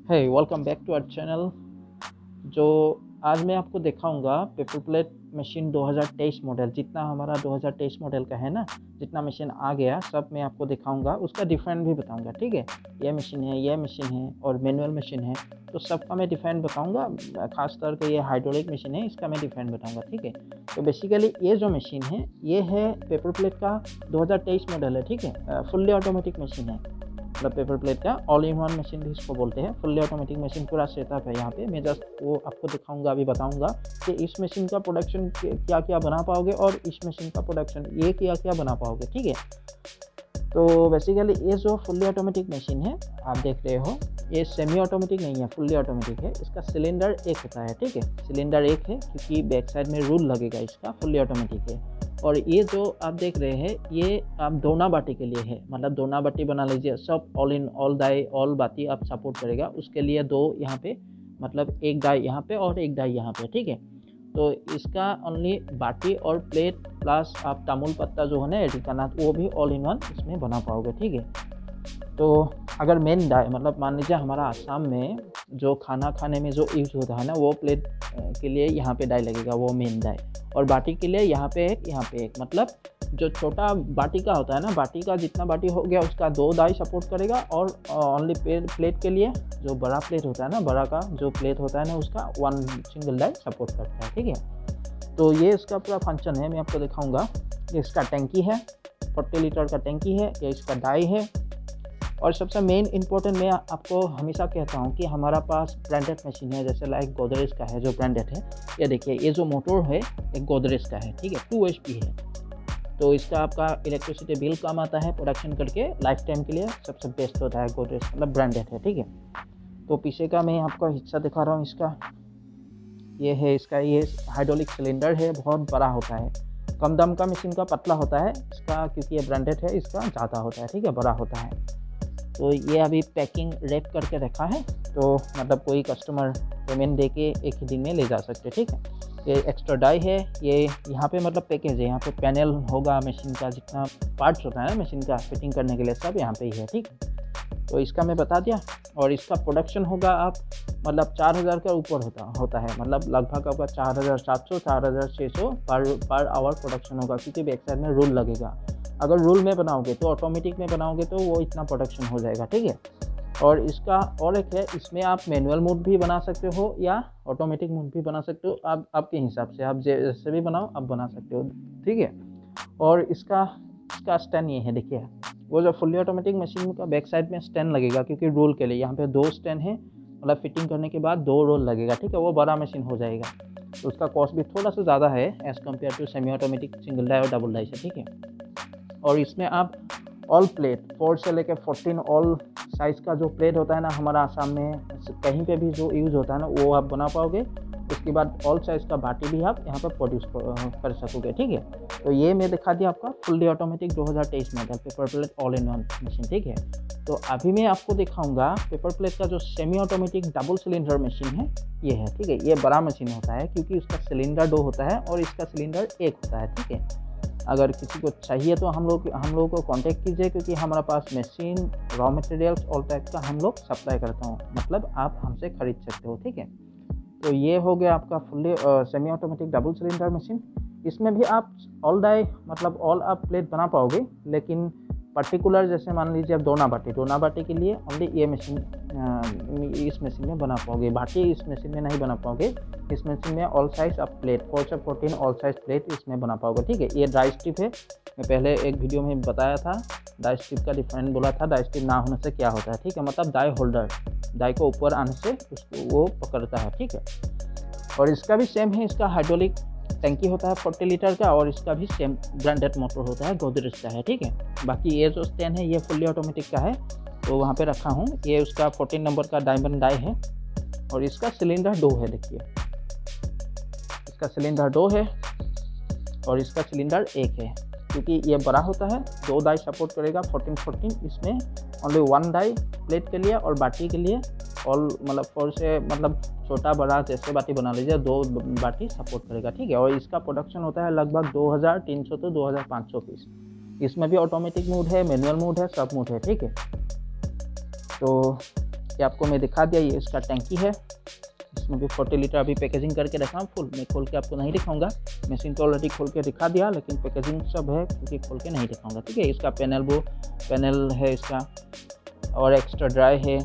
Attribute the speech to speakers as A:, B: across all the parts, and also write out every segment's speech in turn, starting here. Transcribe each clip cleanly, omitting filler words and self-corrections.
A: है welcome back to our channel. जो आज मैं आपको दिखाऊंगा पेपर प्लेट मशीन 2023 मॉडल, जितना हमारा 2023 मॉडल का है ना, जितना मशीन आ गया सब मैं आपको दिखाऊंगा, उसका डिफरेंट भी बताऊंगा। ठीक है, ये मशीन है, ये मशीन है और मैनुअल मशीन है, तो सबका मैं डिफरेंट बताऊंगा। खास तौर पे ये हाइड्रोलिक मशीन है, इसका मैं डिफरेंट बताऊंगा। ठीक है, तो बेसिकली ये जो मशीन है ये है पेपर प्लेट का 2023 मॉडल है। ठीक है, फुल्ली ऑटोमेटिक मशीन है, मतलब पेपर प्लेट का ऑल इन वन मशीन भी इसको बोलते हैं। फुल्ली ऑटोमेटिक मशीन पूरा सेटअप है यहाँ पे। मैं जस्ट वो आपको दिखाऊंगा, अभी बताऊंगा कि इस मशीन का प्रोडक्शन क्या क्या बना पाओगे और इस मशीन का प्रोडक्शन ये क्या क्या बना पाओगे। ठीक है, तो बेसिकली ये जो फुल्ली ऑटोमेटिक मशीन है आप देख रहे हो, ये सेमी ऑटोमेटिक नहीं है, फुल्ली ऑटोमेटिक है। इसका सिलेंडर एक होता है। ठीक है, सिलेंडर एक है क्योंकि बैक साइड में रूल लगेगा, इसका फुल्ली ऑटोमेटिक है। और ये जो आप देख रहे हैं ये आप दोना बाटी के लिए है, मतलब दोना बाटी बना लीजिए, सब all in all die all बाटी आप सपोर्ट करेगा। उसके लिए दो यहाँ पे, मतलब एक डाई यहाँ पे और एक डाई यहाँ पे। ठीक है, तो इसका ओनली बाटी और प्लेट प्लस आप तामुल पत्ता जो है ना एडिकानाथ, वो भी ऑल इन वन इसमें बना पाओगे। ठीक है, तो अगर मेन डाई, मतलब मान लीजिए हमारा आसाम में जो खाना खाने में जो यूज होता है ना, वो प्लेट के लिए यहाँ पे डाई लगेगा, वो मेन डाई। और बाटी के लिए यहाँ पे एक, यहाँ पे एक, मतलब जो छोटा बाटी का होता है ना, बाटी का जितना बाटी हो गया उसका दो डाई सपोर्ट करेगा। और ओनली प्लेट के लिए जो बड़ा प्लेट होता है ना, बड़ा का जो प्लेट होता है ना, उसका वन सिंगल डाई सपोर्ट करता है। ठीक है, तो ये इसका पूरा फंक्शन है, मैं आपको दिखाऊंगा। ये इसका टैंकी है, 40 लीटर का टैंकी है, ये इसका डाई है। और सबसे मेन इंपॉर्टेंट मैं आपको हमेशा कहता हूँ कि हमारा पास ब्रांडेड मशीन है, जैसे लाइक गोदरेज का है जो ब्रांडेड है। ये देखिए, ये जो मोटर है एक गोदरेज का है। ठीक है, 2 HP है, तो इसका आपका इलेक्ट्रिसिटी बिल कम आता है, प्रोडक्शन करके लाइफ टाइम के लिए सबसे बेस्ट होता है गोदरेज, मतलब ब्रांडेड है। ठीक है, तो पीछे का मैं आपको हिस्सा दिखा रहा हूँ इसका। ये है इसका, ये हाइड्रोलिक सिलेंडर है, बहुत बड़ा होता है। कम दाम का मशीन का पतला होता है इसका, क्योंकि ये ब्रांडेड है, इसका ज़्यादा होता है। ठीक है, बड़ा होता है। तो ये अभी पैकिंग रैप करके रखा है, तो मतलब कोई कस्टमर पेमेंट दे के एक ही दिन में ले जा सकते। ठीक है, ये एक्स्ट्रा डाई है, ये यहाँ पे मतलब पैकेज है, यहाँ पे पैनल होगा मशीन का, जितना पार्ट्स होता है ना मशीन का फिटिंग करने के लिए सब यहाँ पे ही है। ठीक, तो इसका मैं बता दिया। और इसका प्रोडक्शन होगा आप मतलब 4000 के ऊपर होता है, मतलब लगभग आपका 4700 4600 पर आवर प्रोडक्शन होगा, क्योंकि बैक साइड में रूल लगेगा। अगर रूल में बनाओगे तो ऑटोमेटिक में बनाओगे तो वो इतना प्रोडक्शन हो जाएगा। ठीक है, और इसका और एक है, इसमें आप मैनुअल मोड भी बना सकते हो या ऑटोमेटिक मोड भी बना सकते हो, आप आपके हिसाब से, आप जैसे भी बनाओ आप बना सकते हो। ठीक है, और इसका स्टैंड ये है, देखिए वो जो फुल्ली ऑटोमेटिक मशीन का बैक साइड में स्टैंड लगेगा, क्योंकि रोल के लिए यहाँ पे 2 स्टैंड है, मतलब फिटिंग करने के बाद 2 रोल लगेगा। ठीक है, वो बड़ा मशीन हो जाएगा, तो उसका कॉस्ट भी थोड़ा सा ज़्यादा है as compare to semi automatic single die और डबल डाई से। ठीक है, और इसमें आप ऑल प्लेट 4 से लेकर 14 ऑल साइज़ का जो प्लेट होता है ना, हमारा आसाम में कहीं पे भी जो यूज़ होता है ना, वो आप बना पाओगे। उसके बाद ऑल साइज़ का बाटी भी आप यहाँ पर प्रोड्यूस कर सकोगे। ठीक है, तो ये मैं दिखा दिया आपका fully automatic 2023 model paper plate all in one machine. ठीक है, तो अभी मैं आपको दिखाऊंगा पेपर प्लेट का जो semi automatic double cylinder machine है, ये है। ठीक है, ये बड़ा मशीन होता है क्योंकि उसका सिलेंडर 2 होता है और इसका सिलेंडर 1 होता है। ठीक है, अगर किसी को चाहिए तो हम लोग को कांटेक्ट कीजिए, क्योंकि हमारे पास machine, raw materials all type का हम लोग सप्लाई करता हूँ, मतलब आप हमसे खरीद सकते हो। ठीक है, तो ये हो गया आपका fully semi automatic double cylinder machine. इसमें भी आप ऑल डाई, मतलब ऑल आप प्लेट बना पाओगे, लेकिन पर्टिकुलर जैसे मान लीजिए आप दोना बाटी के लिए ओनली ये मशीन, इस मशीन में बना पाओगे। बाटी इस मशीन में नहीं बना पाओगे, इस मशीन में ऑल साइज आप प्लेट 4 से 14 ऑल साइज प्लेट इसमें बना पाओगे। ठीक है, ये ड्राई स्ट्रिप है, मैं पहले एक वीडियो में बताया था, ड्राई स्ट्रिप का डिफरेंट बोला था, ड्राई स्ट्रिप ना होने से क्या होता है। ठीक है, मतलब डाई होल्डर, डाई को ऊपर आने से उसको वो पकड़ता है। ठीक है, और इसका भी सेम है, इसका हाइड्रोलिक टैंकी होता है 40 लीटर का, और इसका भी सेम ब्रांडेड मोटर होता है, गोदरेज का है। ठीक है, बाकी ये जो स्टैंड है ये फुल्ली ऑटोमेटिक का है, तो वहाँ पे रखा हूँ। ये उसका 14 नंबर का डायमंड डाई है, और इसका सिलेंडर 2 है। देखिए, इसका सिलेंडर 2 है और इसका सिलेंडर 1 है, क्योंकि ये बड़ा होता है, 2 डाई सपोर्ट करेगा 14 इसमें ओनली 1 डाई प्लेट के लिए और बाटी के लिए ऑल, मतलब 4 से, मतलब छोटा बड़ा जैसे बाटी बना लीजिए, 2 बाटी सपोर्ट करेगा। ठीक है, और इसका प्रोडक्शन होता है लगभग 2300 to 2500 पीस। इसमें भी ऑटोमेटिक मोड है, मैनुअल मोड है, सब मोड है। ठीक है, तो ये आपको मैं दिखा दिया, ये इसका टैंकी है, इसमें भी 40 लीटर अभी पैकेजिंग करके रखा हूँ फुल। मैं खोल के आपको नहीं दिखाऊंगा, मशीन तो ऑलरेडी खोल के दिखा दिया, लेकिन पैकेजिंग सब है क्योंकि खोल के नहीं दिखाऊंगा, ठीक है। इसका पैनल है इसका, और एक्स्ट्रा ड्राई है,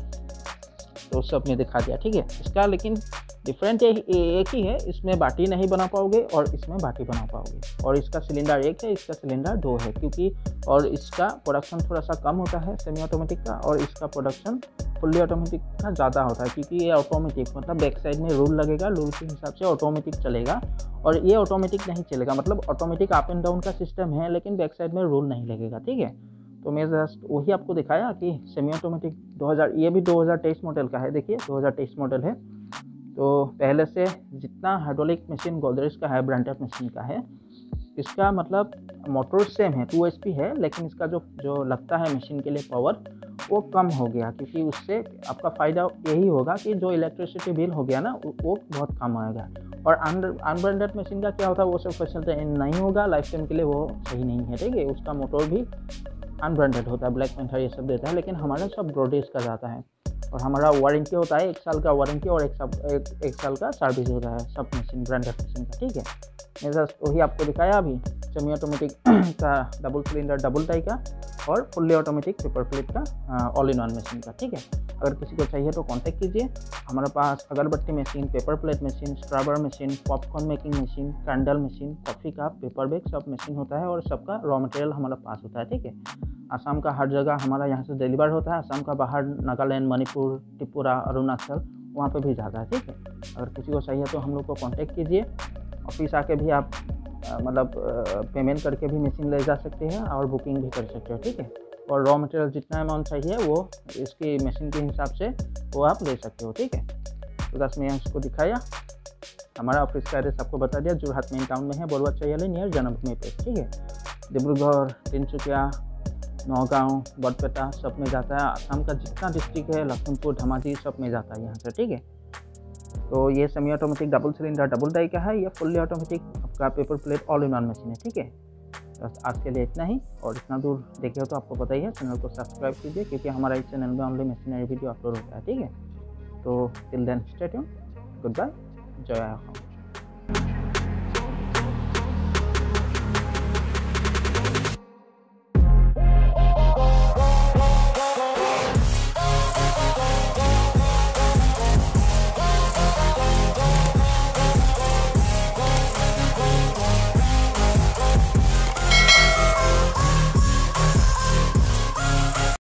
A: तो सब मैं दिखा दिया, ठीक है। इसका लेकिन डिफरेंट एक ही है, इसमें बाटी नहीं बना पाओगे और इसमें बाटी बना पाओगे। और इसका सिलेंडर 1 है, इसका सिलेंडर 2 है, क्योंकि और इसका प्रोडक्शन थोड़ा सा कम होता है सेमी ऑटोमेटिक का, और इसका प्रोडक्शन फुल्ली ऑटोमेटिक का ज़्यादा होता है, क्योंकि ये ऑटोमेटिक मतलब बैक साइड में रूल लगेगा, रूल के हिसाब से ऑटोमेटिक चलेगा। और ये ऑटोमेटिक नहीं चलेगा, मतलब ऑटोमेटिक अप एंड डाउन का सिस्टम है, लेकिन बैक साइड में रूल नहीं लगेगा, ठीक है। तो मैं जस्ट वही आपको दिखाया कि सेमी ऑटोमेटिक 2000, ये भी 2023 मॉडल का है, देखिए 2023 मॉडल है। तो पहले से जितना हाइड्रोलिक मशीन गोदरेज का है, ब्रांडेड मशीन का है, इसका मतलब मोटर सेम है, 2 HP है, लेकिन इसका जो लगता है मशीन के लिए पावर वो कम हो गया, क्योंकि उससे आपका फ़ायदा यही होगा कि जो इलेक्ट्रिसिटी बिल हो गया ना वो बहुत कम आएगा। और अनब्रांडेड मशीन का क्या होता है, वो सब फैसिलिटी नहीं होगा, लाइफ टाइम के लिए वो सही नहीं है, ठीक है। उसका मोटर भी अनब्रांडेड होता है, ब्लैक पैंथर ये सब देता है, लेकिन हमारा सब गोदरेज का जाता है। और हमारा वारंटी होता है 1 साल का वारंटी, और एक साल का सर्विस होता है सब मशीन ब्रांडेड मशीन का, ठीक है। मैं जस्ट वही आपको दिखाया अभी, सेमी ऑटोमेटिक का डबल सिलेंडर डबल टाई का, और फुल्ली ऑटोमेटिक पेपर प्लेट का ऑल इन वन मशीन का, ठीक है। अगर किसी को चाहिए तो कांटेक्ट कीजिए। हमारे पास अगरबत्ती machine, paper plate machine, scrubber machine, popcorn making machine, candle machine, coffee cup, paper bag सब मशीन होता है, और सबका रॉ मटेरियल हमारे पास होता है, ठीक है। आसाम का हर जगह हमारा यहाँ से डिलीवर होता है, आसाम का बाहर नागालैंड, मणिपुर, त्रिपुरा, अरुणाचल वहाँ पे भी जाता है, ठीक है। अगर किसी को चाहिए तो हम लोग को कांटेक्ट कीजिए। ऑफिस आके भी आप मतलब पेमेंट करके भी मशीन ले जा सकते हैं, और बुकिंग भी कर सकते हो, ठीक है। और रॉ मटेरियल जितना अमाउंट चाहिए वो इसकी मशीन के हिसाब से वो आप ले सकते हो, ठीक है। तो बस मैं इसको दिखाया, हमारा ऑफिस का एड्रेस आपको बता दिया, जोरहाट मेन टाउन में है, बोरवा चैयाली नियर जन्मभूमि पे, ठीक है। डिब्रूगढ़, तिनसुकिया, नौगांव, बरपेटा सब में जाता है। आसाम का जितना डिस्ट्रिक्ट है, लखनपुर, धमाजी सब में जाता है यहाँ से, ठीक है। तो ये semi automatic double cylinder double die का है, ये फुल्ली ऑटोमेटिक आपका paper plate all in one machine है, ठीक है। बस आज के लिए इतना ही, और इतना दूर देखे हो तो आपको पता ही है, चैनल को सब्सक्राइब कीजिए, क्योंकि हमारा इस चैनल में ओनली मशीनरी वीडियो अपलोड होता है, ठीक है। तो till then stay tuned, good bye, जय हिंद।